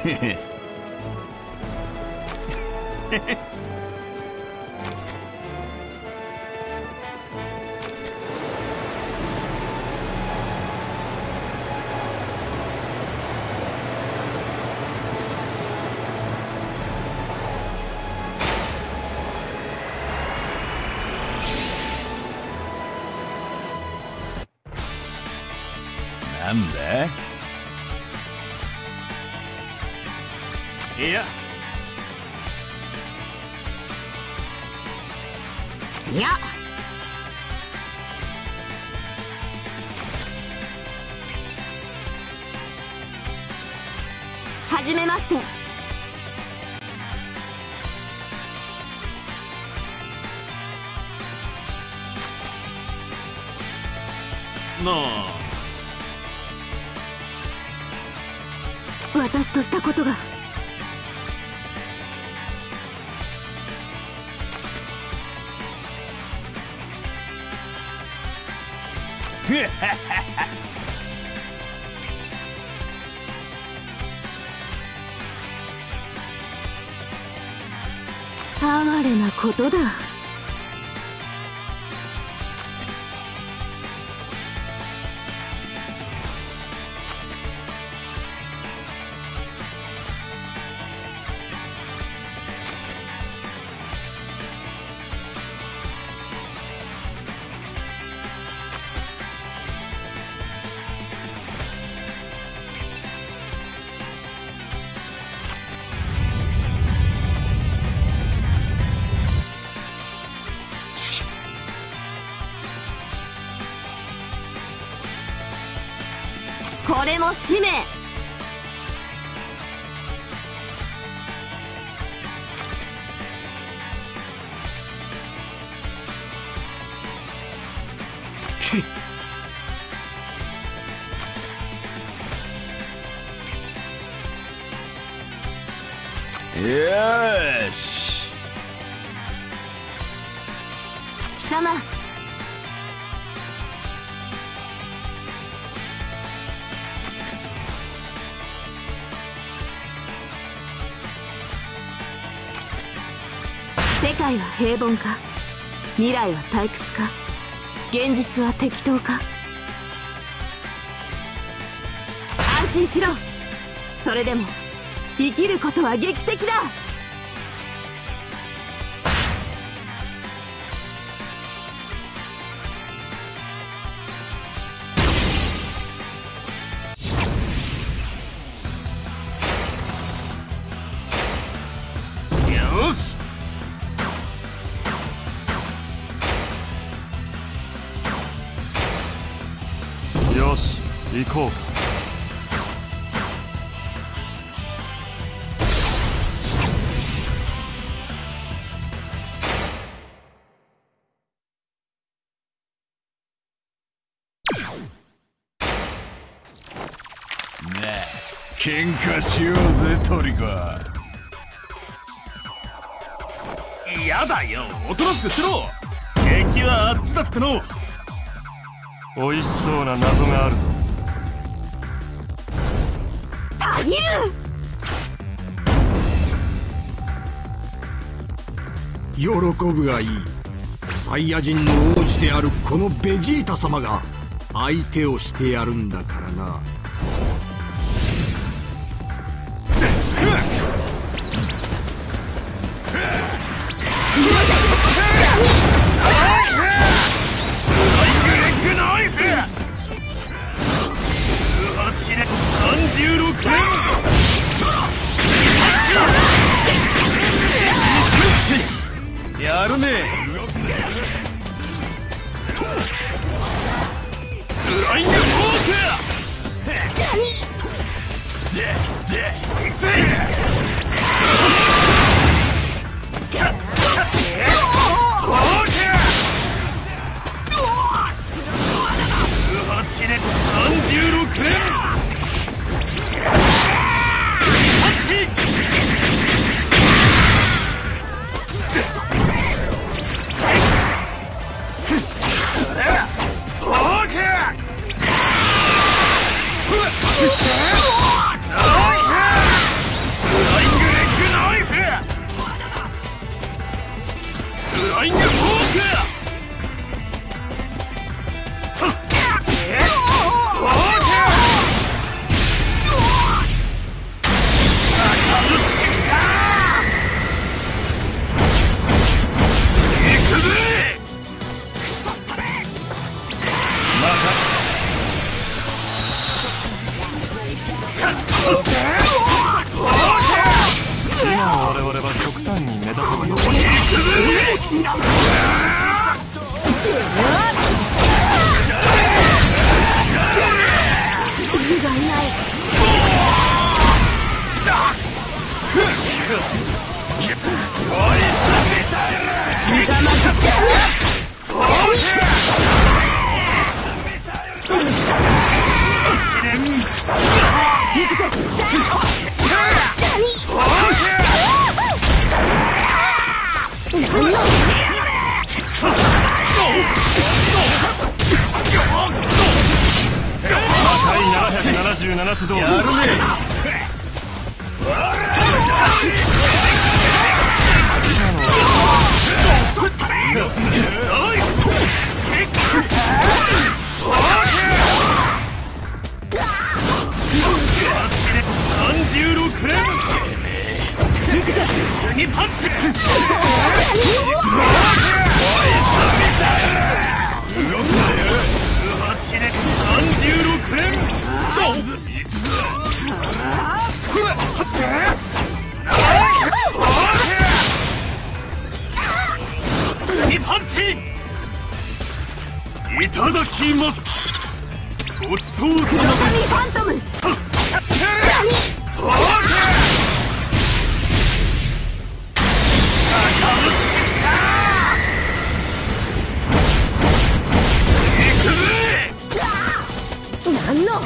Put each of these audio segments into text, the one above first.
なんだ？いやはじめまして。 なあ、 私としたことが。哀れなことだ。これも使命。 よーし。 貴様、世界は平凡か、未来は退屈か、現実は適当か。安心しろ。それでも生きることは劇的だ。 よし。よし、行こうか。ねえ、喧嘩しようぜトリコ。やだよ、おとなしくしろ。敵はあっちだっての。美味しそうな謎があるぞ。 たぎる。 喜ぶがいい。サイヤ人の王子であるこのベジータ様が相手をしてやるんだからな。 36年やるね。フライングフォー8年36年今の我々は極端に目立たない。777都道府やるね。36連2パンチ36連2パンチいただきます。ごちそうさまです。ファントムなんの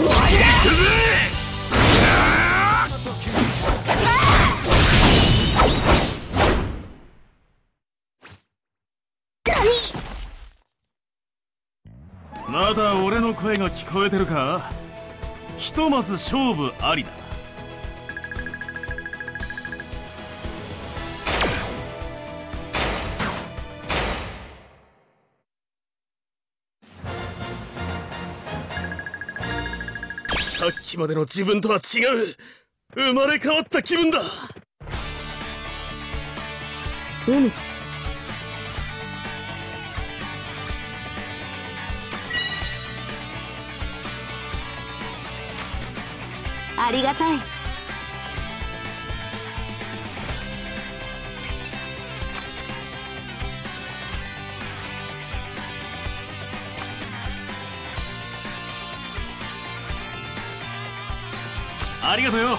まだ俺の声が聞こえてるか。ひとまず勝負ありだ。さっきまでの自分とは違う生まれ変わった気分だ。 ありがたい。 ありがとうよ。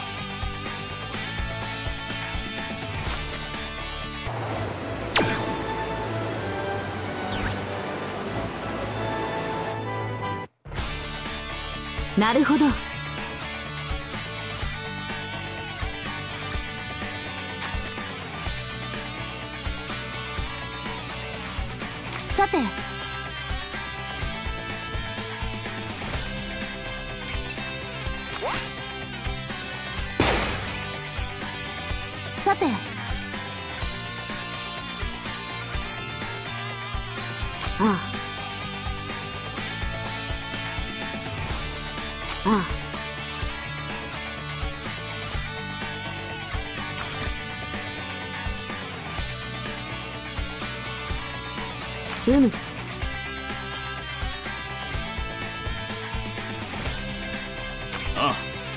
なるほど。さてさてあああああ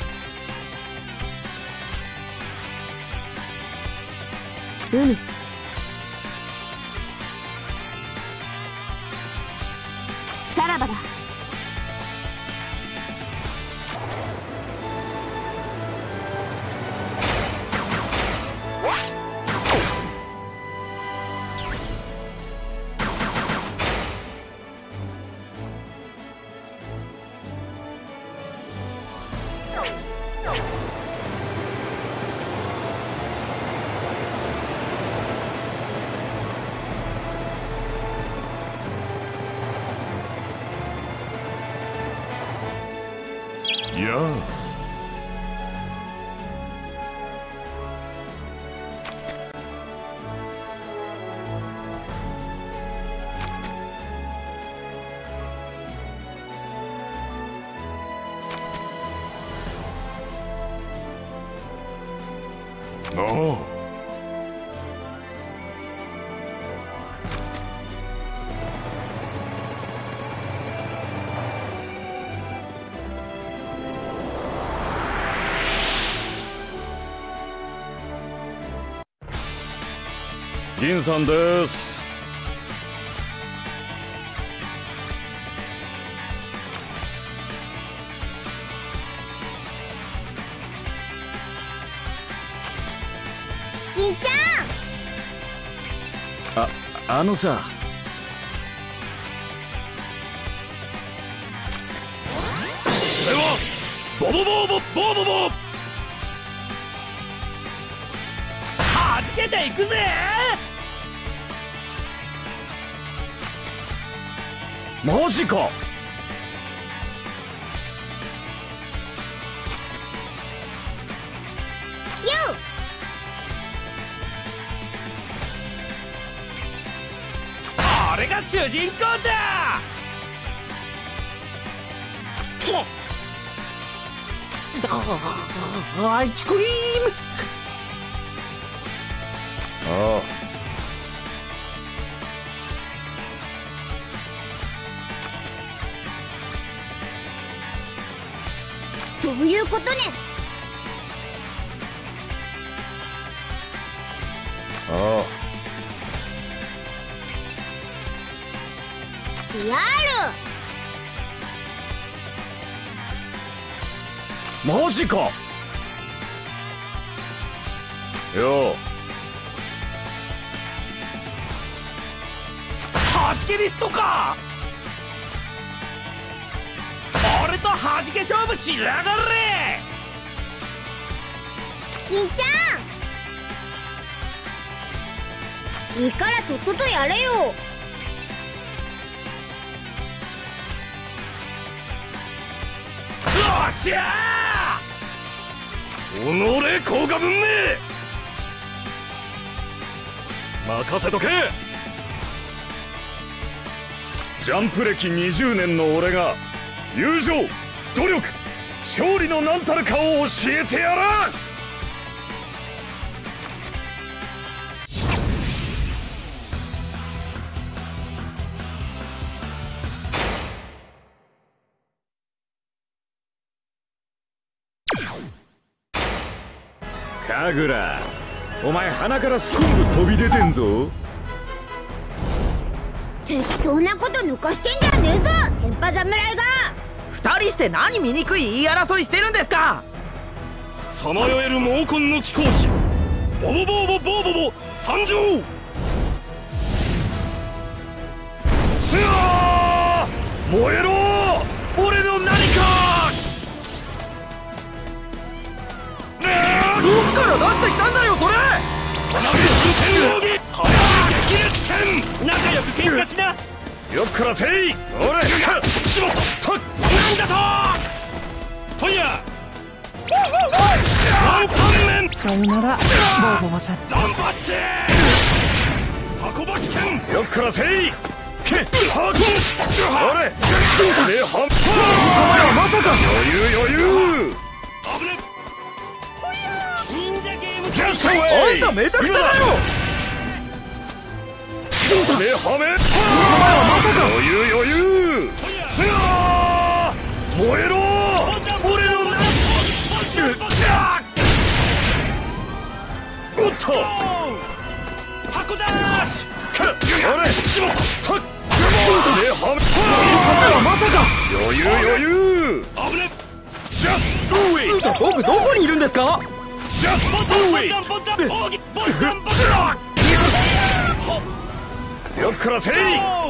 さらばだ。 やあおう金さんです。 金ちゃん。 あのさ。これはボボボーボボーボボー。はじけていくぜ。マジか。俺が主人公だ。アイスクリーム。ああ。 どういうことね。 ああ。 やる。マジか。よう。はじけリストか。俺とはじけ勝負しやがれ。 金ちゃん、いいからとっととやれよ。 よっしゃー。己甲賀文明任せとけ。ジャンプ歴20年の俺が友情、努力、勝利の何たるかを教えてやらん。神楽、お前鼻からスコンブ飛び出てんぞ。 適当なこと抜かしてんじゃねえぞ、天パ侍が。 二人して何醜い言い争いしてるんですか。 さまよえる猛根の貴公子、ボボボーボボーボボ参上。うわー、燃えろ俺の何か。 どっから出してきたんだよそれ。 花火真剣奥義、早い激烈剣。仲良く喧嘩しな。よっからせい。俺しまったなんだと。ファイヤーワンタンメン。 さよならボーボボさん。 ザンパッチ箱ばき剣。よっからせい。けハート俺ではん。お前はまさか。余裕余裕。危ね。忍者ゲーム。ジャストウェイ。 あんためちゃくちゃだよ。 目はめ。お前はまさか。余裕余裕。燃えろ俺のおっと箱だーし。俺しまった目はめ。まさか。余裕余裕。危ね。ジャストウェイ。 僕どこにいるんですか。 ジャストウェイ。よっからせい。は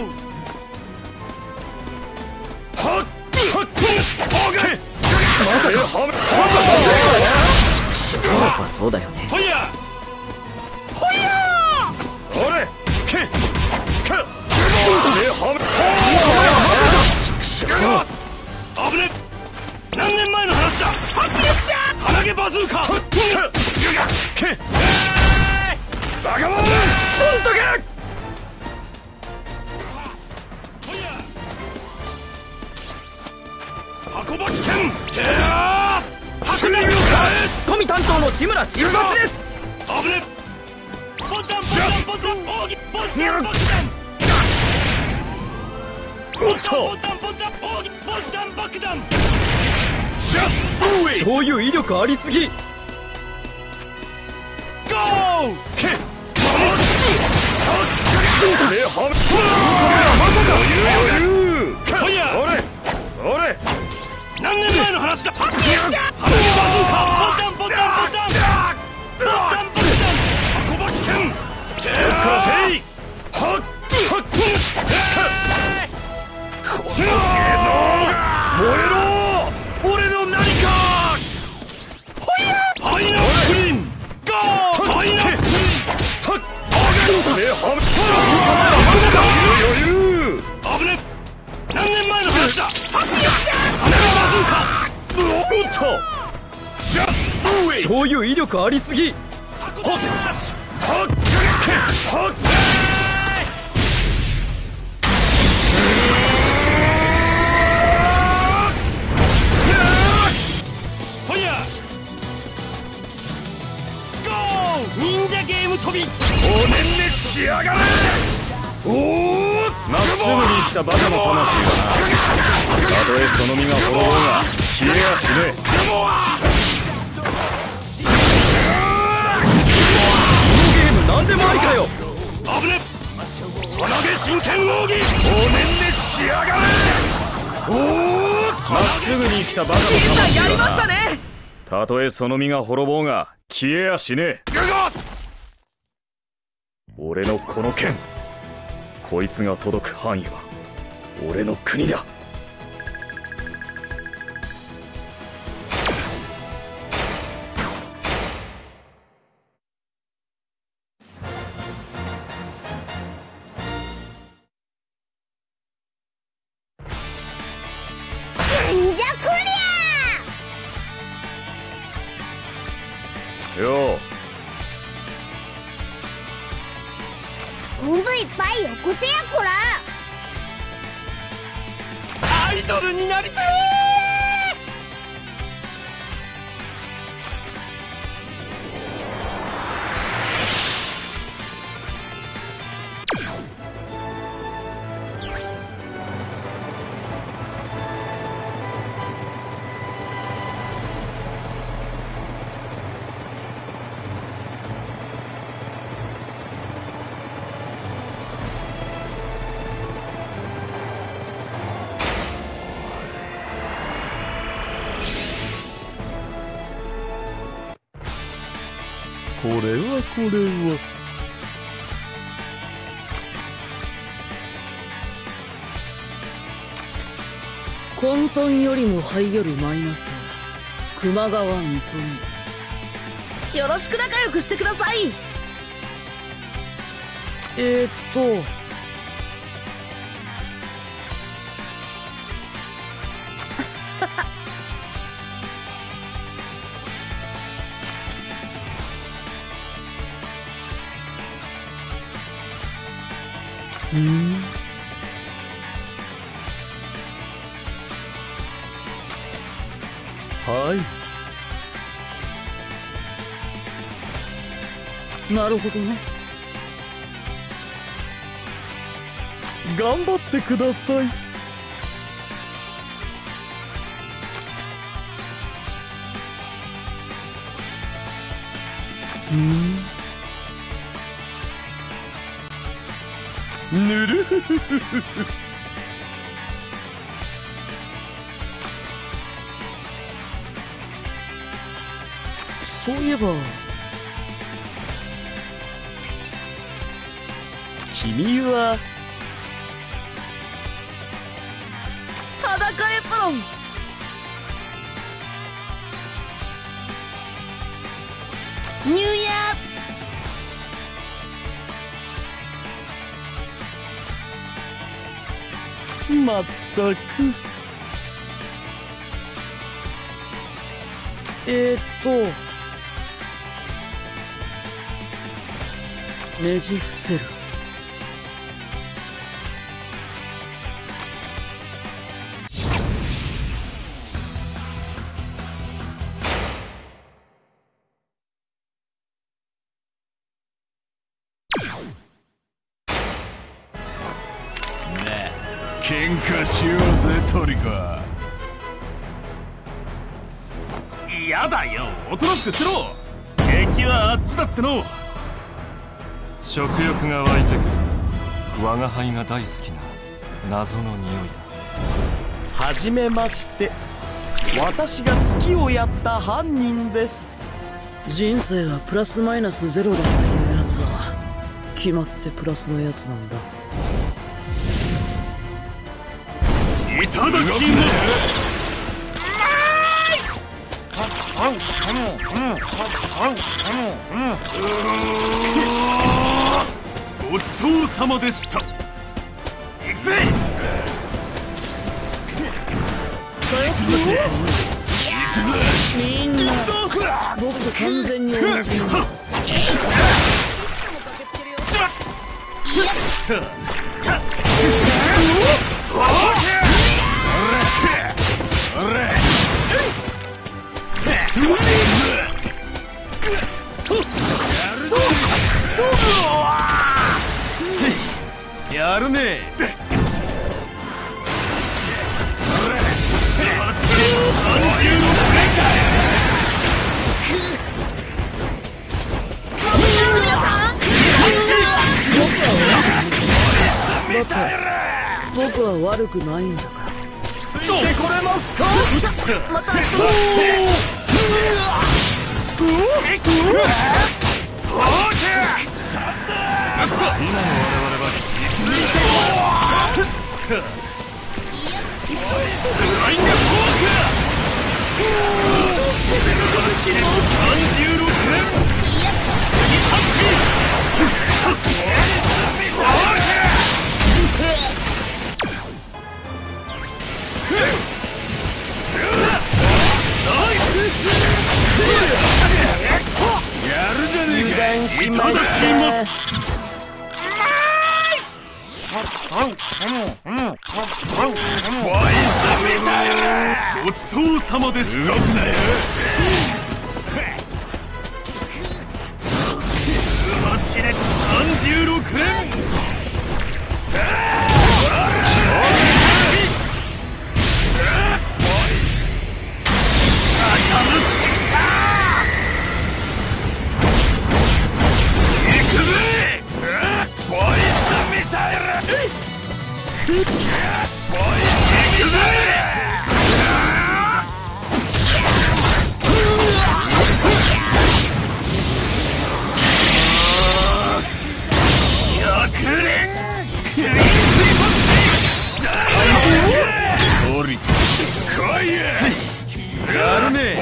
っはっオーケー。まさかやっぱそうだよね。 ファイヤーファイヤー。俺けっか危ね。何年前の話だ。白熱だ。鼻毛バズーカ。けバカモンほんとけ。箱ばき剣。白熱を返す。 富担当の志村新八です。 危ね。ボタンボタンボタン奥義ボタン爆弾。おっとボタンボタン奥義ボタン爆弾。 そういう威力ありすぎ。 ゴー。け何年前の話だ。花火バズーカボタンボタンボタンボタンボタン箱ばき剣ゼロからせいはっはっこのゲド燃えろ俺の何かパイナップリンゴーパイナップリンタッ余裕危ね何年前の話だ。 そういう威力ありすぎ。 忍者ゲーム飛びおねんねしやがれ。おおまっすぐに来たバカの魂はな、たとえその身が滅ぼうが消えやしねえ。このゲーム何でもありかよ。 危ね鼻毛真剣奥義おねんねしやがれ。おおまっすぐに来たバカの魂はな、たとえその身が滅ぼうが消えやしねえ。俺のこの剣、こいつが届く範囲は俺の国だ。 なんじゃこりゃ。 よう昆布いっぱいよこせやこら。 アイドルになりてこれは混沌よりも這いよるマイナス熊川みそみ。よろしく仲良くしてください。 はい。 なるほどね。 頑張ってください。ぬるふふふふ。 そういえば君は裸エプロン。ニューイヤー。まったく。 ねじ伏せる。 喧嘩しようぜトリコ。嫌だよ、おとなしくしろ。敵はあっちだっての。食欲が湧いてくる。 我が輩が大好きな謎の匂いだ。 はじめまして。私が月をやった犯人です。 人生はプラスマイナスゼロだっていうやつは決まってプラスのやつなんだ。 いただきます。ごちそうさまでした。行くぜ。 みんな僕と完全に同じなんだ。 やるね。 僕は悪くないんだから。 ついてこれますか。 また一やるじゃねえか。 油断しました。 ごちそうさまでした。36連。やるね。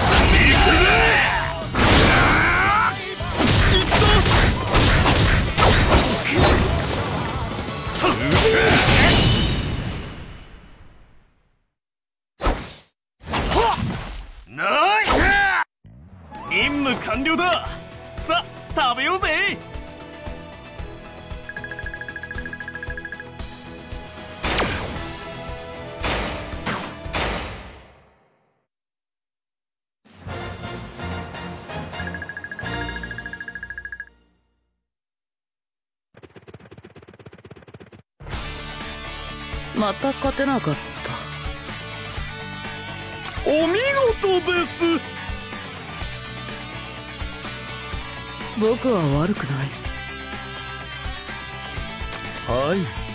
任務完了だ。さあ食べようぜ。 また勝てなかった。 お見事です。 僕は悪くない。 はい。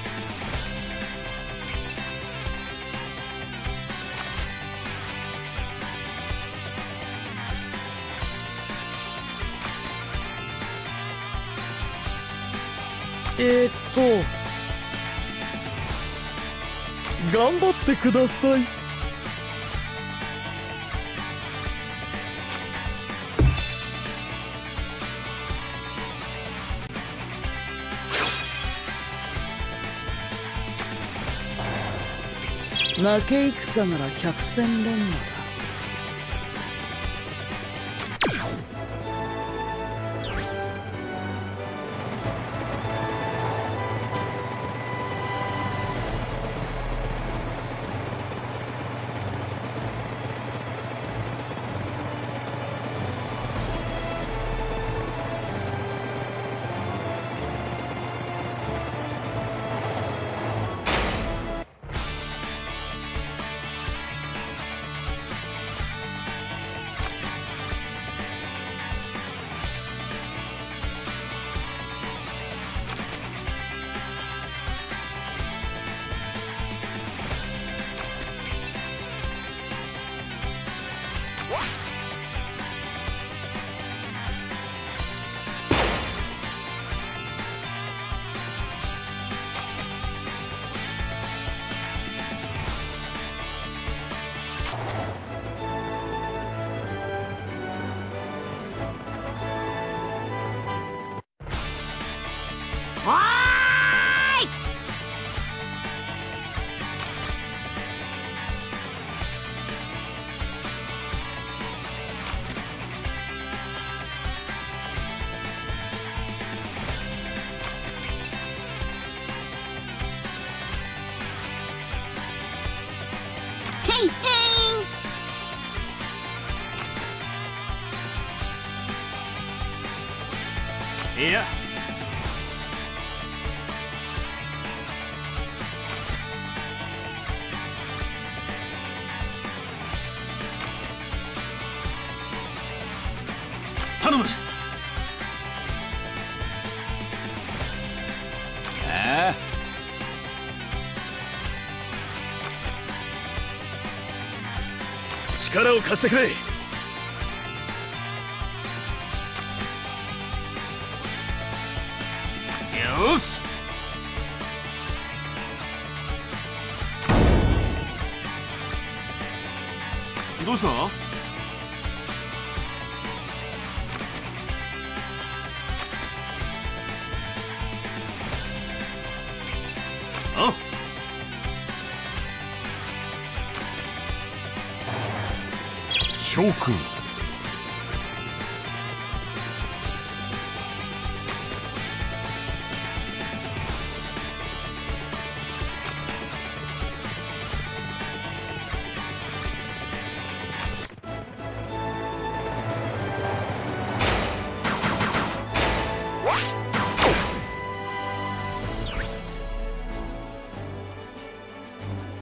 頑張ってください。 負け戦なら百戦錬磨だ。 おーい。 へいへい。 いや、頼む。ああ、力を貸してくれ。よし。どうした？あ、 諸君。